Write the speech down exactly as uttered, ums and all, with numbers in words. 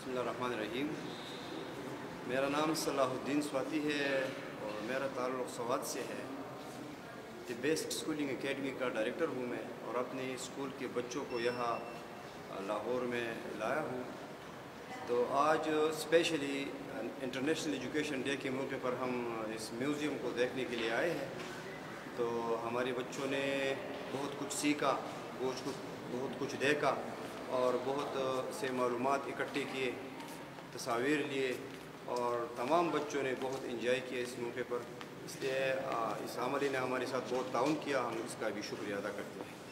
बिस्मिल्लाहिर्रहमानिर्रहीम। मेरा नाम सलाहुद्दीन स्वाति है और मेरा ताल्लुक़ सवात से है। द बेस्ट स्कूलिंग एकेडमी का डायरेक्टर हूँ मैं और अपने स्कूल के बच्चों को यहाँ लाहौर में लाया हूँ। तो आज स्पेशली इंटरनेशनल एजुकेशन डे के मौके पर हम इस म्यूज़ियम को देखने के लिए आए हैं। तो हमारे बच्चों ने बहुत कुछ सीखा, बहुत कुछ बहुत कुछ देखा और बहुत से मालूमात इकट्ठे किए, तस्वीर लिए और तमाम बच्चों ने बहुत इंजॉय किया इस मौके पर। इसलिए इस आमली ने हमारे साथ बहुत ताउन किया, हम इसका भी शुक्रिया अदा करते हैं।